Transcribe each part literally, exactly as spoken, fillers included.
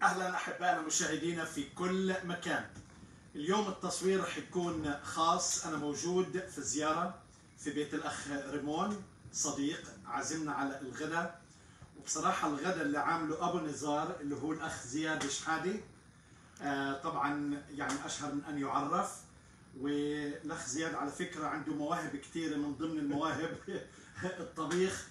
اهلا احبائنا مشاهدينا في كل مكان. اليوم التصوير رح يكون خاص، انا موجود في زياره في بيت الاخ ريمون صديق عازمنا على الغداء، وبصراحه الغداء اللي عامله ابو نزار اللي هو الاخ زياد شحادي آه طبعا يعني اشهر من ان يعرف. والاخ زياد على فكره عنده مواهب كثيره، من ضمن المواهب الطبيخ،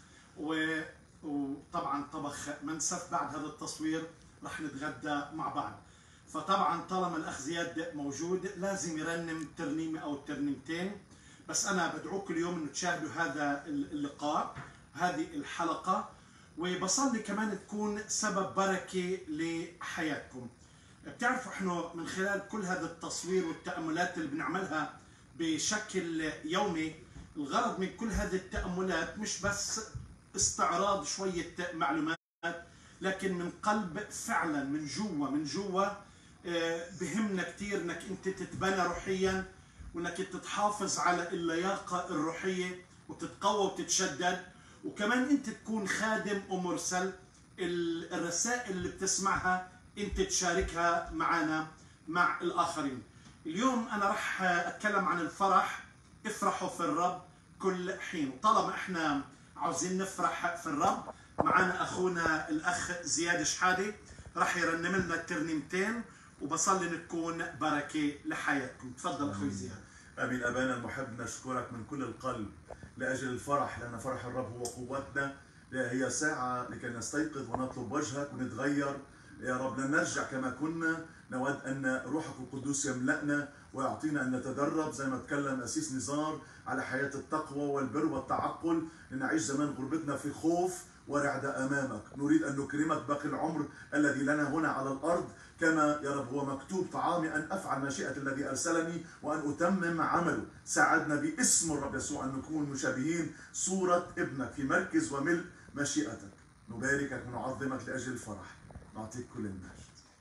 وطبعا طبخ منسف. بعد هذا التصوير رح نتغدى مع بعض. فطبعا طالما الاخ زياد موجود لازم يرنم ترنيمه او ترنيمتين، بس انا بدعوكم اليوم انه تشاهدوا هذا اللقاء، هذه الحلقه، وبصلي كمان تكون سبب بركه لحياتكم. بتعرفوا احنا من خلال كل هذا التصوير والتاملات اللي بنعملها بشكل يومي، الغرض من كل هذه التاملات مش بس استعراض شويه معلومات، لكن من قلب فعلا، من جوا من جوا بهمنا كثير انك انت تتبنى روحيا، وانك تتحافظ على اللياقه الروحيه وتتقوى وتتشدد، وكمان انت تكون خادم ومرسل. الرسائل اللي بتسمعها انت تشاركها معنا مع الاخرين. اليوم انا راح اتكلم عن الفرح. افرحوا في الرب كل حين. وطالما احنا عاوزين نفرح في الرب، معنا اخونا الاخ زياد شحادي راح يرنم لنا الترنيمتين، وبصلي ان تكون بركه لحياتكم. تفضل اخوي زياد. امين. ابانا المحب، نشكرك من كل القلب لاجل الفرح، لان فرح الرب هو قوتنا. هي ساعه لكي نستيقظ ونطلب وجهك ونتغير يا رب، لن نرجع كما كنا. نود ان روحك القدوس يملأنا ويعطينا ان نتدرب زي ما تكلم اسيس نزار على حياه التقوى والبر والتعقل، لنعيش زمان غربتنا في خوف ورعدة امامك. نريد ان نكرمك باقي العمر الذي لنا هنا على الارض، كما يا رب هو مكتوب: طعامي ان افعل مشيئه الذي ارسلني وان اتمم عمله. ساعدنا باسم الرب يسوع ان نكون مشابهين صوره ابنك في مركز وملء مشيئتك. نباركك ونعظمك لاجل الفرح. نعطيك كل المجد.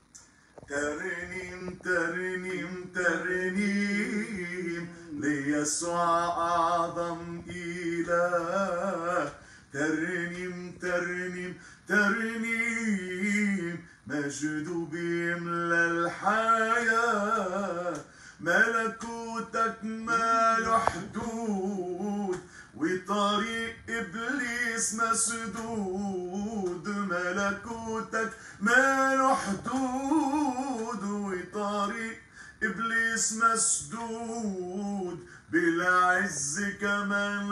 ترنيم ترنيم ترنيم ليسوع أعظم إله. ترنيم ترنيم ترنيم مجد بيملى الحياة. ملكوتك ما له حدود وطريق إبليس مسدود. ملكوتك ما له حدود وطريق إبليس مسدود. بالعز كمان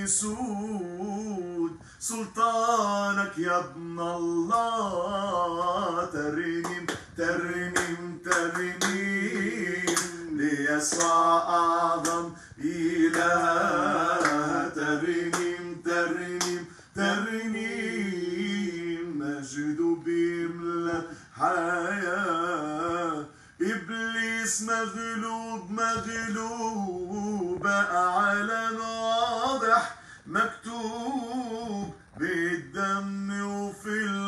هيسود سلطانك يا ابن الله. ترنيم ترنيم ترنيم ليسوع أعظم إله. ترنيم ترنيم ترنيم مجد بيملى حياة. إبليس مغلوب مغلوب، أعلن واضح مكتوب بالدم وفي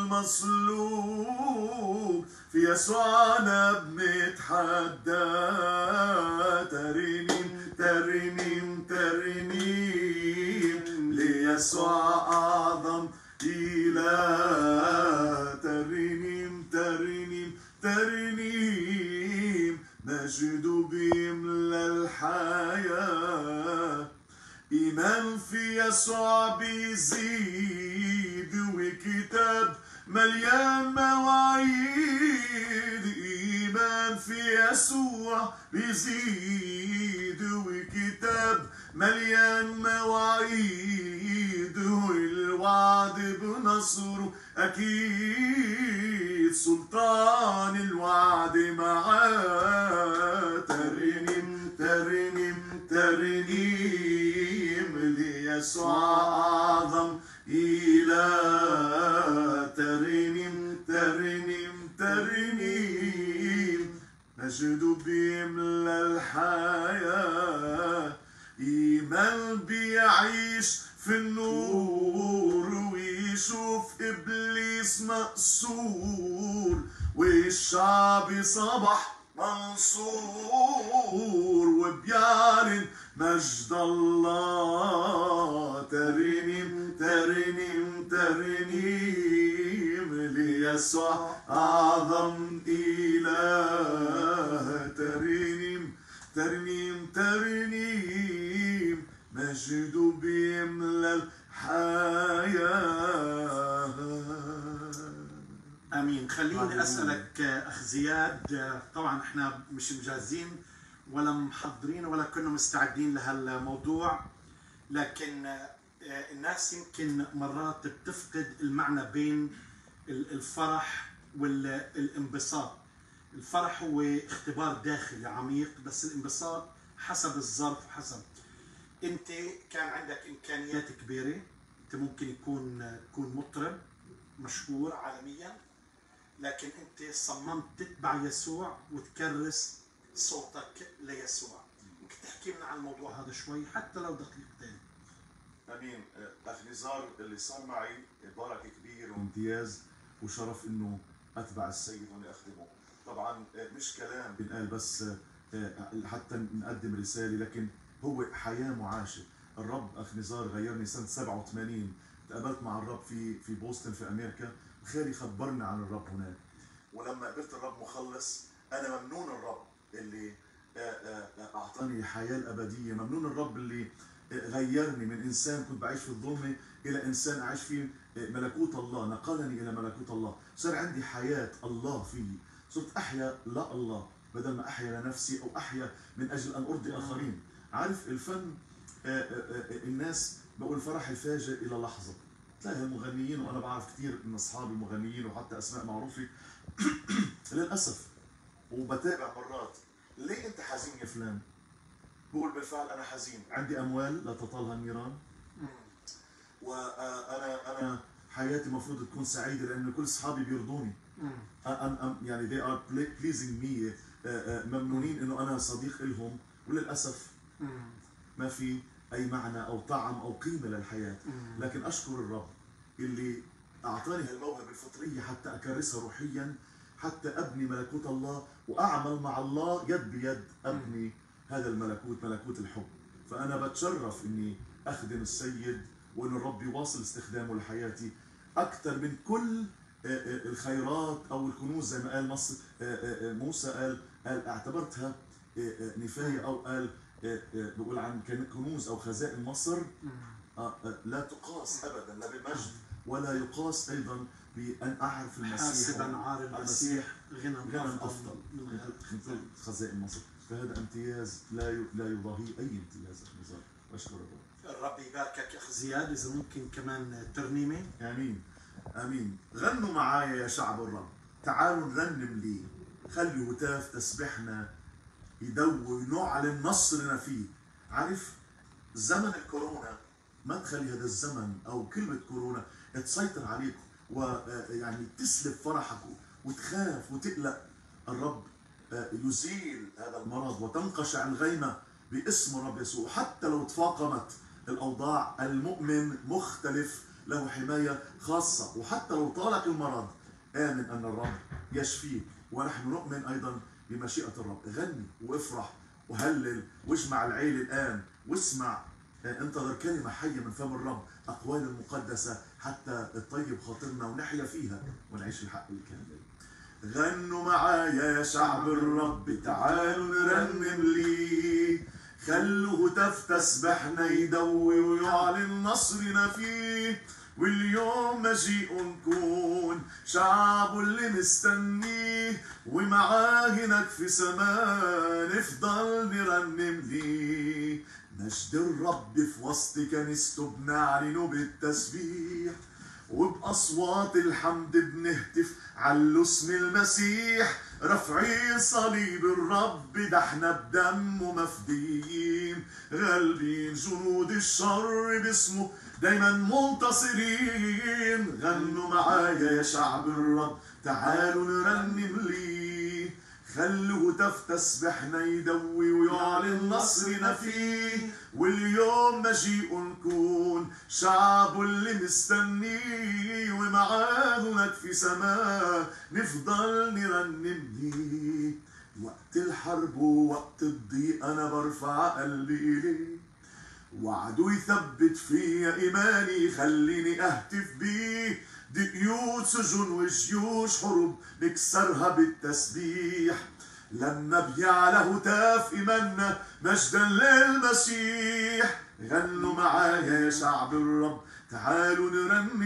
المصلوب. في يسوعنا بنتحدى. ترنيم ترنيم ترنيم ليسوع أعظم إله. ترنيم ترنيم ترنيم مجد بيملى الحياة. إيمان في يسوع بيزيد وكتاب مليان مواعيد. إيمان في يسوع بيزيد وكتاب مليان مواعيد، والوعد بنصره أكيد. سلطان الوعد معاه. ترنيم ترنيم ترنيم ليسوع أعظم إله. ترنيم ترنيم ترنيم مجد بيملى الحياة. إيمان بيعيش في النور ويشوف إبليس مقصور، والشعب صبح منصور وبيعلن مجد الله. ترنيم ترنيم ترنيم يسوع أعظم إله. ترنيم ترنيم ترنيم مجده بيملى الحياة. امين. خليني اسالك اخ زياد، طبعا احنا مش مجهزين ولا محضرين ولا كنا مستعدين لهالموضوع، لكن الناس يمكن مرات بتفقد المعنى بين الفرح والانبساط. الفرح هو اختبار داخلي عميق، بس الانبساط حسب الظرف. حسب انت كان عندك امكانيات كبيره، انت ممكن يكون تكون مطرب مشهور عالميا، لكن انت صممت تتبع يسوع وتكرس صوتك ليسوع. ممكن تحكي لنا عن الموضوع هذا شوي حتى لو دقيقتين؟ امين. اخ نزار، اللي صار معي بركه كبير وامتياز وشرف انه اتبع السيد واني اخدمه. طبعا مش كلام بنقال بس حتى نقدم رساله، لكن هو حياه معاشه. الرب اخ نزار غيرني سنه سبعة وثمانين، تقابلت مع الرب في في بوسطن في امريكا. خالي خبرني عن الرب هناك، ولما قابلت الرب مخلص انا ممنون الرب اللي اعطاني الحياه الابديه. ممنون الرب اللي غيرني من انسان كنت بعيش في الظلمه الى انسان اعيش في ملكوت الله، نقلني الى ملكوت الله. صار عندي حياه الله فيي، صرت احيا لا الله بدل ما احيا لنفسي او احيا من اجل ان ارضي اخرين. عارف الفن، الناس بقول فرح الفاجئ الى لحظه. تلاقي المغنيين، وانا بعرف كثير من اصحابي مغنيين وحتى اسماء معروفه للاسف، وبتابع مرات، ليه انت حزين يا فلان؟ بقول بالفعل انا حزين، عندي اموال لا تطالها النيران، وانا انا حياتي المفروض تكون سعيده لان كل اصحابي بيرضوني. أنا يعني they are pleasing me، ممنونين انه انا صديق لهم، وللاسف ما في اي معنى او طعم او قيمه للحياه. لكن اشكر الرب اللي اعطاني هالموهبه الفطريه حتى اكرسها روحيا، حتى ابني ملكوت الله واعمل مع الله يد بيد ابني هذا الملكوت، ملكوت الحب. فانا بتشرف اني اخدم السيد، وان الرب يواصل استخدامه لحياتي اكثر من كل الخيرات او الكنوز. زي ما قال مصر موسى، قال قال اعتبرتها نفايه، او قال بقول عن كنوز او خزائن مصر لا تقاس ابدا لا بمجد، ولا يقاس ايضا بان اعرف المسيح. حاسبا عار المسيح غنى غنى افضل من خزائن مصر. فهذا امتياز لا لا يضاهي اي امتياز. نزار، واشكر الرب. الرب يباركك اخ زياد. اذا ممكن كمان ترنيمه. امين امين. غنوا معايا يا شعب الرب، تعالوا نرنم ليه، خلي هتاف تسبحنا يدوي نعلن نصرنا فيه. عارف زمن الكورونا، ما تخلي هذا الزمن او كلمه كورونا تسيطر عليك ويعني تسلب فرحك وتخاف وتقلق. الرب يزيل هذا المرض وتنقشع الغيمه باسم الرب يسوع. حتى لو تفاقمت الاوضاع، المؤمن مختلف، له حمايه خاصه. وحتى لو طالك المرض، امن ان الرب يشفيك، ونحن نؤمن ايضا بمشيئه الرب. غني وافرح وهلل واجمع العيله الان واسمع، انتظر كلمه حيه من فم الرب، اقوال المقدسه حتى تطيب خاطرنا ونحيا فيها ونعيش الحق الكامل. غنوا معايا يا شعب الرب، تعالوا نرنم ليه، خلوا هتاف تسبحنا يدوي ويعلن نصرنا فيه. واليوم مجيء نكون شعبه اللي مستنيه، ومعاه هناك في سماء نفضل نرنم ليه. مجد الرب في وسط كنيسته بنعلنه بالتسبيح، وبأصوات الحمد بنهتف علوا اسم المسيح. رفعي صليب الرب ده احنا بدمه مفديين، غالبين جنود الشر باسمه دايما منتصرين. غنوا معايا يا شعب الرب، تعالوا نرنم ليه، خلوا هتاف تسبحنا يدوي ويعلن نصرنا فيه. واليوم مجيء نكون شعبه اللي مستنيه، ومعاه هناك في سماء نفضل نرنم ليه. وقت الحرب ووقت الضيق انا برفع قلبي اليه، وعدو يثبت فيا ايماني خليني اهتف بيه. دي قيود سجون وجيوش حروب نكسرها بالتسبيح. لما بيعلى هتاف إيماننا مجدا للمسيح. غنوا معايا يا شعب الرب تعالوا نرنم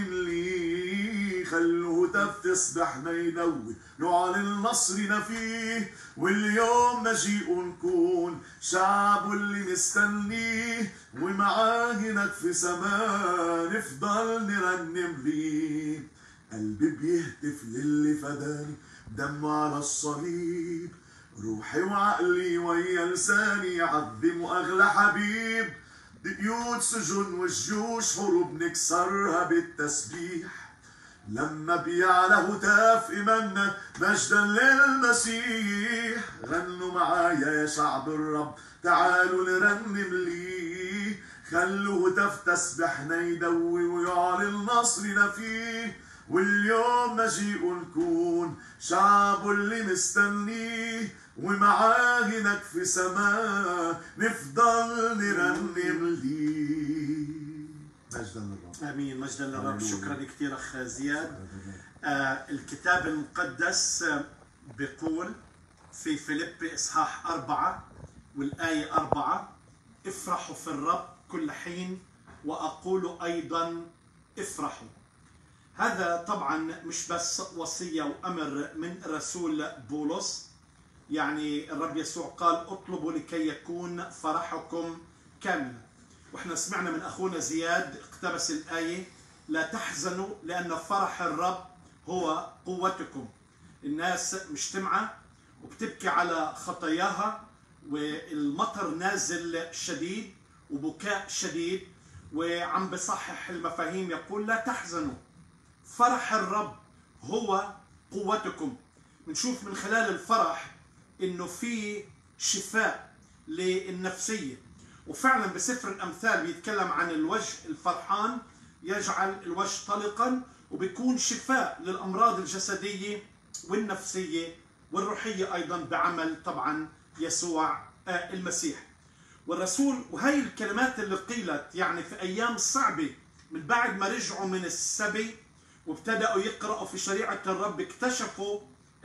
ليه. خلوا هتاف تسبحنا ينوي نعلن نصرنا فيه. واليوم مجيء نكون شعبه اللي مستنيه. ومعاه هناك في سماه نفضل نرنم ليه. قلبي بيهتف للي فداني بدمه على الصليب. روحي وعقلي ويا لساني يعظموا أغلى حبيب. دي قيود سجون والجيوش حروب نكسرها بالتسبيح. لما بيعلى هتاف إيماننا مجدا للمسيح. غنوا معايا يا شعب الرب تعالوا نرنم ليه. خلوا هتاف تسبحنا يدوي ويعلن نصرنا فيه. واليوم مجيء نكون شعبه اللي مستنيه. ومعاه هناك في سماه نفضل نرنم ليه. مجدا للرب. امين. مجدا للرب. شكرا كثير اخ زياد. آه الكتاب المقدس بيقول في فيليبي اصحاح أربعة والآية أربعة: افرحوا في الرب كل حين وأقول أيضا افرحوا. هذا طبعا مش بس وصية وأمر من رسول بولس، يعني الرب يسوع قال اطلبوا لكي يكون فرحكم كاملا. واحنا سمعنا من أخونا زياد اقتبس الآية: لا تحزنوا لأن فرح الرب هو قوتكم. الناس مجتمعة وبتبكي على خطاياها والمطر نازل شديد وبكاء شديد، وعم بصحح المفاهيم يقول لا تحزنوا، فرح الرب هو قوتكم. بنشوف من خلال الفرح انه في شفاء للنفسية. وفعلا بسفر الامثال بيتكلم عن الوجه الفرحان يجعل الوجه طلقا، وبيكون شفاء للامراض الجسدية والنفسية والروحية ايضا بعمل طبعا يسوع المسيح. والرسول، وهي الكلمات اللي قيلت يعني في ايام صعبة من بعد ما رجعوا من السبي وابتدأوا يقرأوا في شريعة الرب، اكتشفوا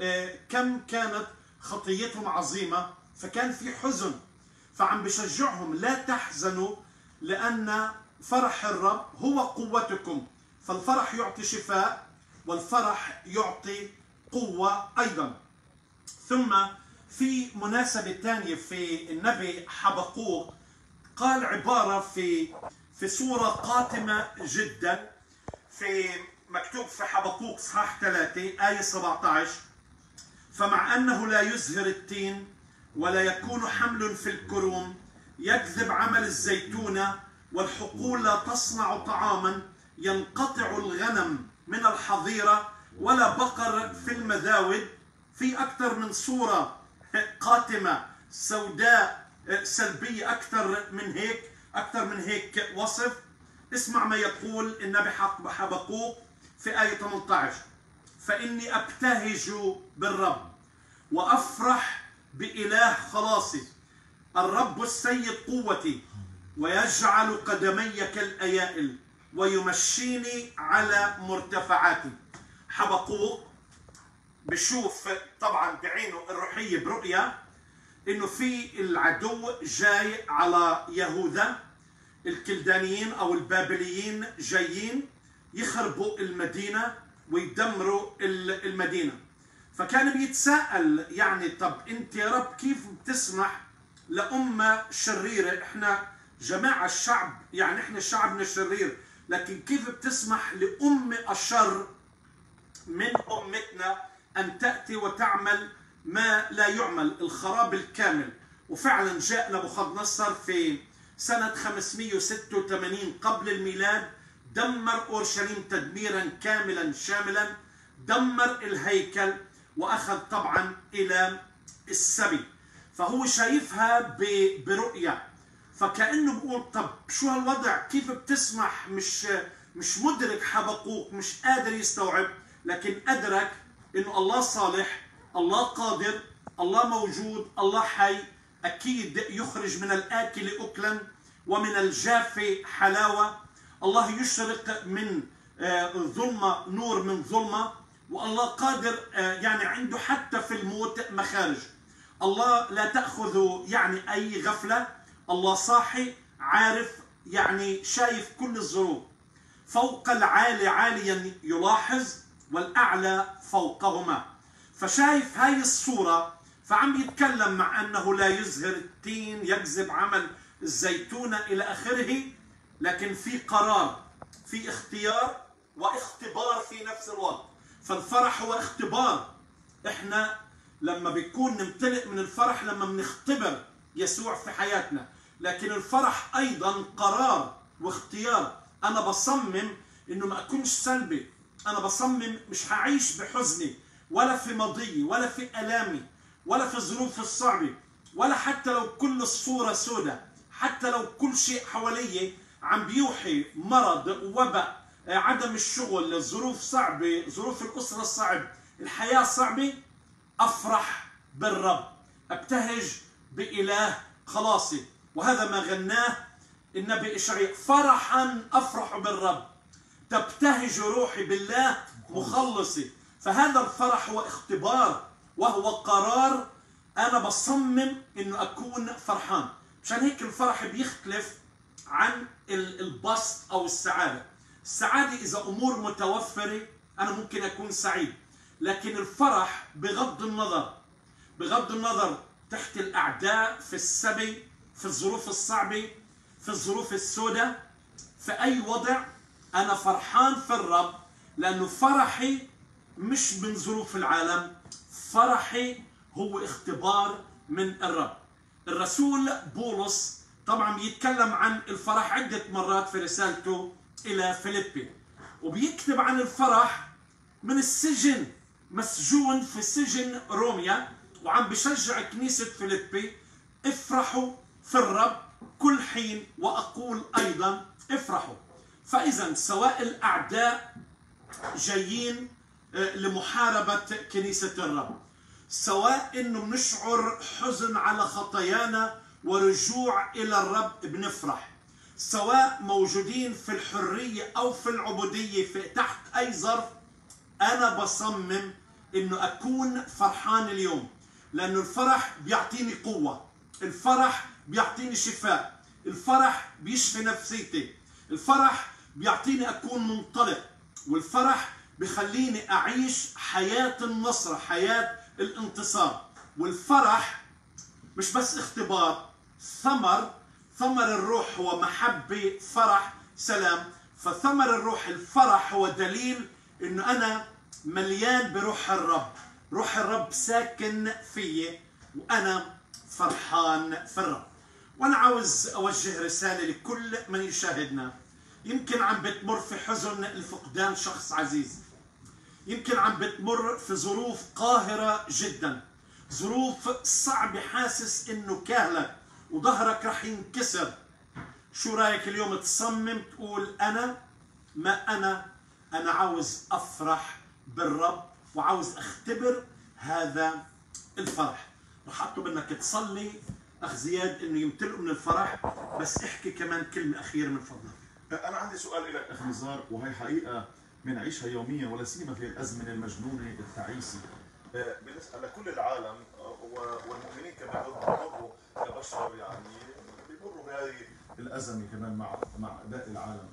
كم كانت خطيتهم عظيمة، فكان في حزن. فعم بشجعهم لا تحزنوا لأن فرح الرب هو قوتكم. فالفرح يعطي شفاء والفرح يعطي قوة أيضا. ثم في مناسبة ثانية في النبي حبقوق قال عبارة في في صورة قاتمة جدا، في مكتوب في حبقوق صحاح ثلاثة آية سبعة عشر: فمع أنه لا يزهر التين ولا يكون حمل في الكروم، يكذب عمل الزيتونة والحقول لا تصنع طعاما، ينقطع الغنم من الحظيرة ولا بقر في المذاود. في أكثر من صورة قاتمة سوداء سلبية، أكثر من هيك أكثر من هيك وصف. اسمع ما يقول النبي حبقوق في آية ثمانية عشر: فإني أبتهج بالرب وأفرح بإله خلاصي، الرب السيد قوتي ويجعل قدمي كالأيائل ويمشيني على مرتفعاتي. حبقوق بشوف طبعا بعينه الروحية برؤية انه في العدو جاي على يهوذا، الكلدانيين او البابليين جايين يخربوا المدينة ويدمروا المدينة. فكان بيتساءل يعني طب انت يا رب كيف بتسمح لأمة شريرة؟ احنا جماعة الشعب، يعني احنا شعبنا الشرير، لكن كيف بتسمح لأمة الشر من أمتنا أن تأتي وتعمل ما لا يعمل، الخراب الكامل؟ وفعلا جاء نبوخذ-نصر في سنة خمسمئة وستة وثمانين قبل الميلاد، دمر أورشليم تدميرا كاملا شاملا، دمر الهيكل وأخذ طبعا إلى السبي. فهو شايفها برؤية، فكأنه بيقول طب شو هالوضع؟ كيف بتسمح؟ مش مش مدرك حبقوق، مش قادر يستوعب، لكن أدرك إنه الله صالح، الله قادر، الله موجود، الله حي، أكيد يخرج من الآكل أكلا ومن الجاف حلاوة. الله يشرق من ظلمة نور من ظلمة، والله قادر يعني عنده حتى في الموت مخارج. الله لا تأخذه يعني أي غفلة، الله صاحي عارف، يعني شايف كل الظروف. فوق العالي عاليا يلاحظ، والأعلى فوقهما. فشايف هاي الصورة، فعم يتكلم مع أنه لا يزهر التين يكذب عمل الزيتونة إلى آخره، لكن في قرار، في اختيار واختبار في نفس الوقت. فالفرح هو اختبار. احنا لما بيكون نمتلئ من الفرح لما بنختبر يسوع في حياتنا، لكن الفرح ايضا قرار واختيار. انا بصمم انه ما اكونش سلبي، انا بصمم مش هعيش بحزني ولا في ماضيي ولا في الامي ولا في الظروف الصعبه، ولا حتى لو كل الصوره سوداء، حتى لو كل شيء حوالي عم بيوحي مرض، وباء، عدم الشغل، الظروف صعبه، ظروف الاسره الصعب، الحياه صعبه، افرح بالرب، ابتهج بإله خلاصي. وهذا ما غناه النبي إشعياء: فرحا أفرح بالرب، تبتهج روحي بالله مخلصي. فهذا الفرح هو اختبار وهو قرار. أنا بصمم إنه أكون فرحان. مشان هيك الفرح بيختلف عن البسط أو السعادة. السعادة إذا أمور متوفرة أنا ممكن أكون سعيد، لكن الفرح بغض النظر بغض النظر تحت الأعداء، في السبي، في الظروف الصعبة، في الظروف السوداء، في أي وضع أنا فرحان في الرب، لأنه فرحي مش من ظروف العالم، فرحي هو اختبار من الرب. الرسول بولس طبعا بيتكلم عن الفرح عدة مرات في رسالته إلى فيليبي، وبيكتب عن الفرح من السجن، مسجون في سجن روميا، وعم بشجع كنيسة فيليبي: افرحوا في الرب كل حين، وأقول أيضا افرحوا. فإذا سواء الأعداء جايين لمحاربة كنيسة الرب، سواء إنه بنشعر حزن على خطايانا ورجوع إلى الرب بنفرح، سواء موجودين في الحرية أو في العبودية، في تحت أي ظرف، أنا بصمم إنه أكون فرحان اليوم، لأنه الفرح بيعطيني قوة، الفرح بيعطيني شفاء، الفرح بيشفي نفسيتي، الفرح بيعطيني أكون منطلق، والفرح بخليني أعيش حياة النصر، حياة الانتصار. والفرح مش بس اختبار، ثمر ثمر الروح هو محبة، فرح، سلام. فثمر الروح الفرح هو دليل إنه أنا مليان بروح الرب، روح الرب ساكن فيي وأنا فرحان في الرب. وأنا عاوز أوجه رسالة لكل من يشاهدنا، يمكن عم بتمر في حزن لفقدان شخص عزيز، يمكن عم بتمر في ظروف قاهرة جدا، ظروف صعبة، حاسس إنه كاهلك وظهرك رح ينكسر. شو رأيك اليوم تصمم تقول: أنا ما أنا أنا عاوز أفرح بالرب وعاوز أختبر هذا الفرح. رح أطلب أنك تصلي أخ زياد إنه يمتلئ من الفرح، بس احكي كمان كلمة أخيرة من فضلك. أنا عندي سؤال لك أخ نزار، وهي حقيقة بنعيشها يوميا، ولا سيما في الأزمنة المجنونة التعيسة بالنسبة لكل العالم، والمؤمنين كمان بيمروا كبشر، يعني بيمروا بهذه الأزمة كمان مع مع باقي العالم.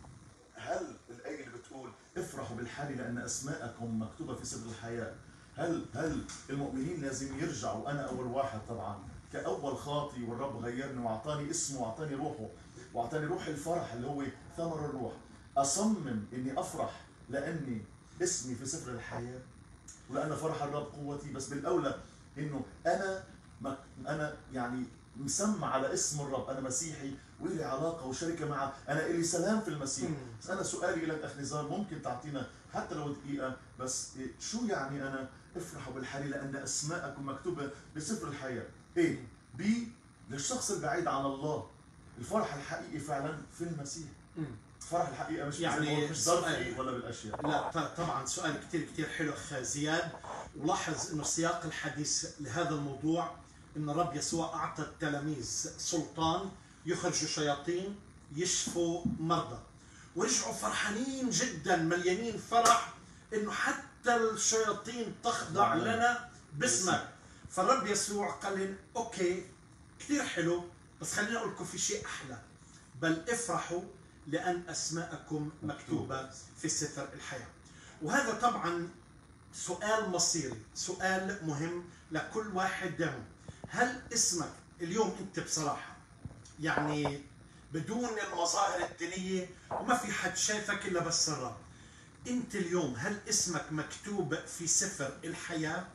هل الآية اللي بتقول افرحوا بالحال لأن أسماءكم مكتوبة في سفر الحياة، هل هل المؤمنين لازم يرجعوا؟ أنا أول واحد طبعا كأول خاطي، والرب غيرني وأعطاني اسمه وأعطاني روحه وأعطاني روح الفرح اللي هو ثمر الروح. أصمم إني أفرح لأني اسمي في سفر الحياة ولأن فرح الرب قوتي، بس بالأولى إنه أنا أنا يعني مسمى على اسم الرب، أنا مسيحي ولي علاقة وشركة معه، أنا إلي سلام في المسيح. بس أنا سؤالي لك أخ نزار، ممكن تعطينا حتى لو دقيقة بس، شو يعني أنا افرحوا بالحال لأن أسماءكم مكتوبة بسفر الحياة؟ إيه؟ بي للشخص البعيد عن الله، الفرح الحقيقي فعلا في المسيح. فرح الحقيقة مش يعني مش ظرفي ولا بالأشياء. لا طبعا سؤال كتير كتير حلو أخ زياد. ولاحظ إنه سياق الحديث لهذا الموضوع إن الرب يسوع أعطى التلاميذ سلطان يخرجوا شياطين، يشفوا مرضى. ورجعوا فرحانين جدا مليانين فرح انه حتى الشياطين تخضع لنا باسمك. فالرب يسوع قال لهم اوكي كثير حلو، بس خليني اقول لكم في شيء احلى، بل افرحوا لان اسماءكم مكتوبه في سفر الحياه. وهذا طبعا سؤال مصيري، سؤال مهم لكل واحد دهم. هل اسمك اليوم انت بصراحه يعني بدون المظاهر الدينيه وما في حد شايفك الا بس الرب، انت اليوم هل اسمك مكتوب في سفر الحياه؟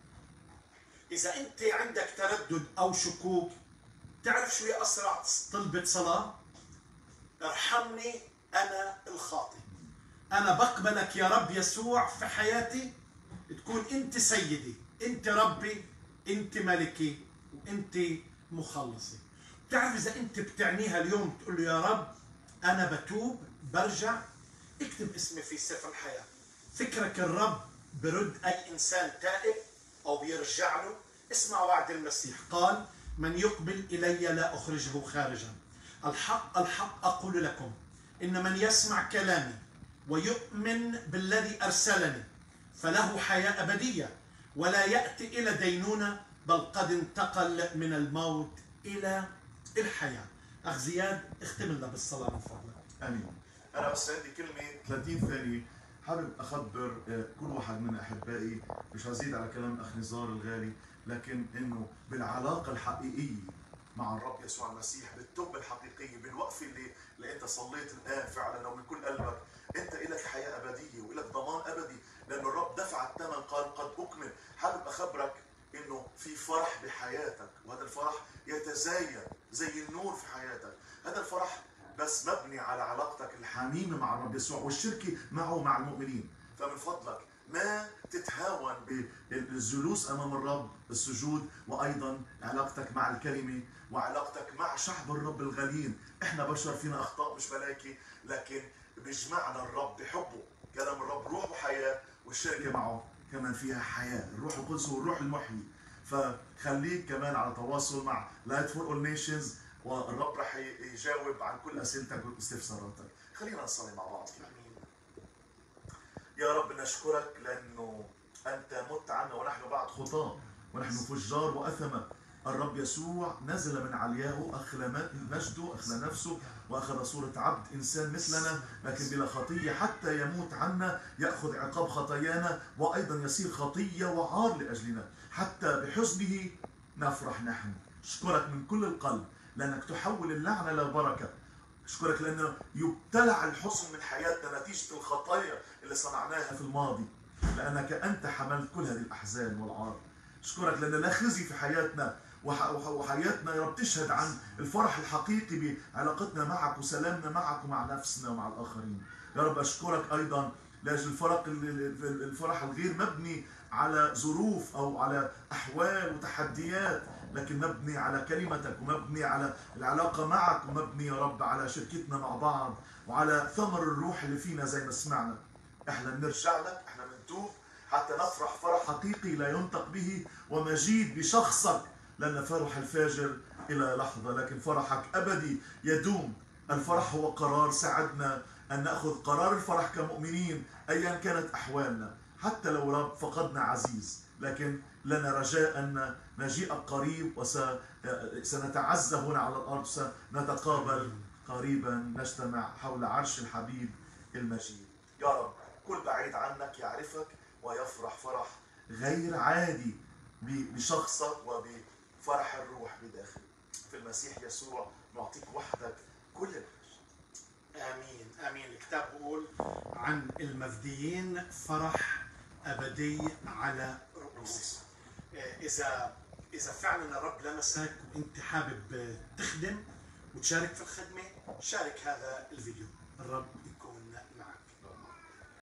اذا انت عندك تردد او شكوك، تعرف شو هي اسرع طلبة صلاه؟ ارحمني انا الخاطئ. انا بقبلك يا رب يسوع في حياتي، تكون انت سيدي، انت ربي، انت ملكي، وانت مخلصي. بتعرف اذا انت بتعنيها اليوم تقول له يا رب انا بتوب برجع، اكتب اسمي في سفر الحياه. فكرك الرب برد اي انسان تائب او بيرجع له؟ اسمع وعد المسيح، قال من يقبل الي لا اخرجه خارجا. الحق الحق اقول لكم ان من يسمع كلامي ويؤمن بالذي ارسلني فله حياه ابديه ولا ياتي الى دينونه، بل قد انتقل من الموت الى الحياه. اخ زياد اختم لنا بالصلاه من فضلك. امين. انا بس عندي كلمه ثلاثين ثانيه حابب اخبر كل واحد من احبائي، مش هزيد على كلام الاخ نزار الغالي، لكن انه بالعلاقه الحقيقيه مع الرب يسوع المسيح، بالتوبه الحقيقيه، بالوقفه اللي, اللي انت صليت الان فعلا ومن كل قلبك، انت لك حياه ابديه ولك ضمان ابدي، لانه الرب دفع الثمن، قال قد اكمل. حابب اخبرك انه في فرح بحياتك، وهذا الفرح يتزايد زي النور في حياتك. هذا الفرح بس مبني على علاقتك الحميمه مع الرب يسوع والشركه معه مع المؤمنين. فمن فضلك ما تتهاون بالجلوس امام الرب، السجود، وايضا علاقتك مع الكلمه وعلاقتك مع شعب الرب الغاليين. احنا بشر فينا اخطاء مش ملائكه، لكن بيجمعنا الرب بحبه. كلام الرب روح وحياه، والشركه معه كمان فيها حياه، الروح القدس هو الروح المحيي. فخليك كمان على تواصل مع لايت فور اول نيشنز، والرب رح يجاوب عن كل اسئلتك واستفساراتك. خلينا نصلي مع بعض. يا رب نشكرك لانه انت مت عنا ونحن بعد خطاه ونحن فجار واثمه. الرب يسوع نزل من عليائه، اخلى مجده، اخلى نفسه، واخذ صوره عبد انسان مثلنا لكن بلا خطيه، حتى يموت عنا، ياخذ عقاب خطايانا، وايضا يصير خطيه وعار لاجلنا، حتى بحزنه نفرح نحن. اشكرك من كل القلب لانك تحول اللعنه الى بركه. اشكرك لانه يبتلع الحزن من حياتنا نتيجه الخطايا اللي صنعناها في الماضي، لانك انت حملت كل هذه الاحزان والعار. اشكرك لان لا خزي في حياتنا، وحياتنا يا رب تشهد عن الفرح الحقيقي بعلاقتنا معك وسلامنا معك ومع نفسنا ومع الاخرين. يا رب اشكرك ايضا لاجل الفرح الفرح الغير مبني على ظروف او على احوال وتحديات، لكن مبني على كلمتك، ومبني على العلاقه معك، ومبني يا رب على شركتنا مع بعض، وعلى ثمر الروح اللي فينا زي ما سمعنا. احنا بنرجع لك، احنا بنتوب حتى نفرح فرح حقيقي لا ينطق به، ومجيد بشخصك، لأن فرح الفاجر إلى لحظة لكن فرحك أبدي يدوم. الفرح هو قرار، ساعدنا أن نأخذ قرار الفرح كمؤمنين أيا كانت أحوالنا، حتى لو رب فقدنا عزيز، لكن لنا رجاء أن مجيئك قريب، وسنتعزى هنا على الأرض، سنتقابل قريبا، نجتمع حول عرش الحبيب المجيد. يا رب كل بعيد عنك يعرفك ويفرح فرح غير عادي بشخصك وبفرح الروح بداخل. في المسيح يسوع نعطيك وحدك كل المجد. امين امين. الكتاب بيقول عن المفديين فرح ابدي على رؤوسهم. اذا اذا فعلا الرب لمسك وانت حابب تخدم وتشارك في الخدمه، شارك هذا الفيديو. الرب